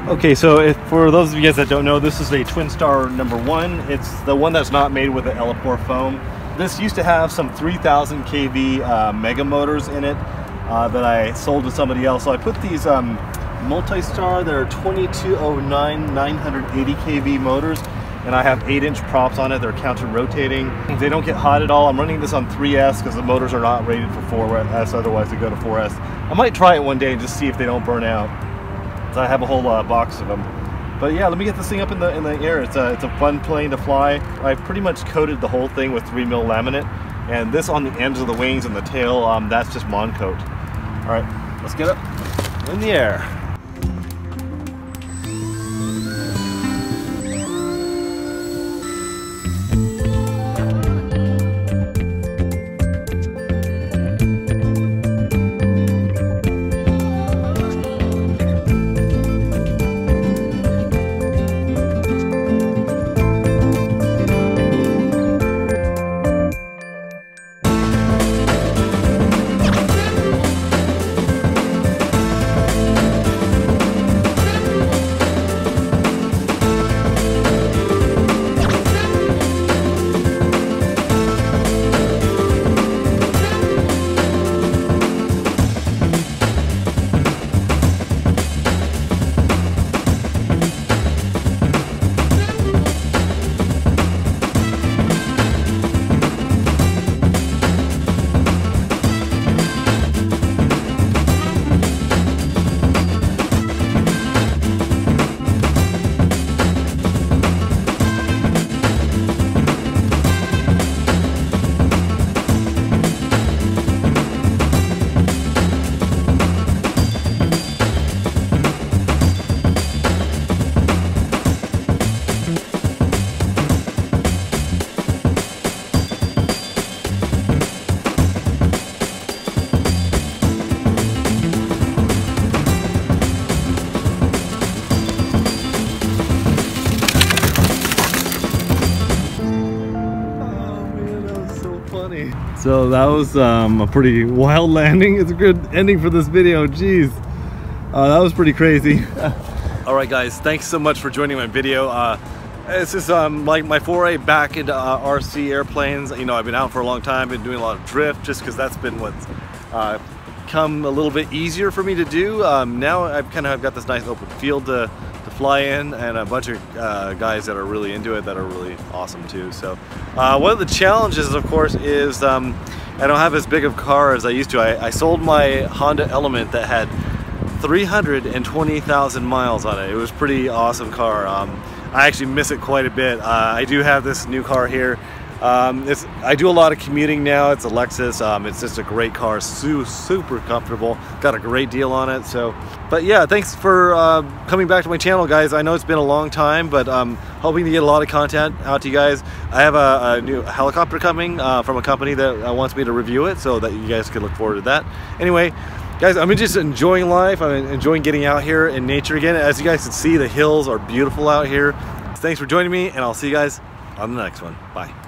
Okay, so for those of you guys that don't know, this is a Twinstar #1. It's the one that's not made with the Elipore foam. This used to have some 3000 kV mega motors in it that I sold to somebody else. So I put these Multistar, they're 2209 980 kV motors, and I have 8-inch props on it. They're counter-rotating. They don't get hot at all. I'm running this on 3S because the motors are not rated for 4S, otherwise they go to 4S. I might try it one day and just see if they don't burn out. So I have a whole box of them. But yeah, let me get this thing up in the air. It's a fun plane to fly. I pretty much coated the whole thing with 3mm laminate, and this on the ends of the wings and the tail, that's just Moncoat. All right, let's get up in the air. So that was a pretty wild landing. It's a good ending for this video. Jeez, that was pretty crazy. All right, guys, thanks so much for joining my video. This is like my foray back into RC airplanes. You know, I've been out for a long time, been doing a lot of drift, just because that's been what's come a little bit easier for me to do. Now I've kind of got this nice open field to fly in, and a bunch of guys that are really into it that are really awesome too. So one of the challenges, of course, is I don't have as big of a car as I used to. I sold my Honda Element that had 320,000 miles on it. It was a pretty awesome car. I actually miss it quite a bit. I do have this new car here. I do a lot of commuting now. It's a Lexus. It's just a great car, super comfortable. Got a great deal on it. So, but yeah, thanks for coming back to my channel, guys. I know it's been a long time, but hoping to get a lot of content out to you guys. I have a new helicopter coming from a company that wants me to review it, so that you guys can look forward to that. Anyway, guys, I'm just enjoying life. I'm enjoying getting out here in nature again. As you guys can see, the hills are beautiful out here. Thanks for joining me, and I'll see you guys on the next one. Bye.